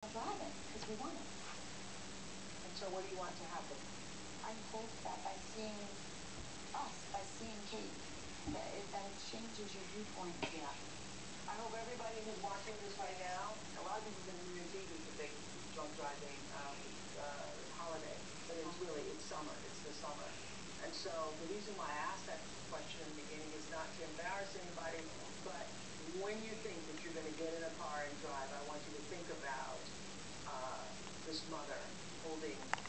driving because we want it. And so what do you want to happen? I hope that by seeing us, by seeing Kate, that it changes your viewpoint. Yeah. I hope everybody who's watching this right now, a lot of people have been on your TV to think drunk driving holiday, but it's summer. It's the summer. And so the reason why I asked that question in the beginning is not to embarrass anybody, but when you think that you're going to get in a car and drive, I want you to think about this mother holding